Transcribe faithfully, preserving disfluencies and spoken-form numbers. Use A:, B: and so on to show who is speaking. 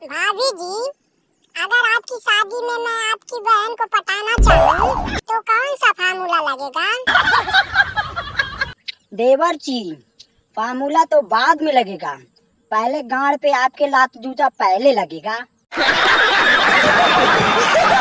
A: भाभी जी, अगर आपकी शादी में मैं आपकी बहन को पटाना चाहूँ तो कौन सा फार्मूला लगेगा?
B: देवर जी, फार्मूला तो बाद में लगेगा, पहले गांड पे आपके लात जूता पहले लगेगा।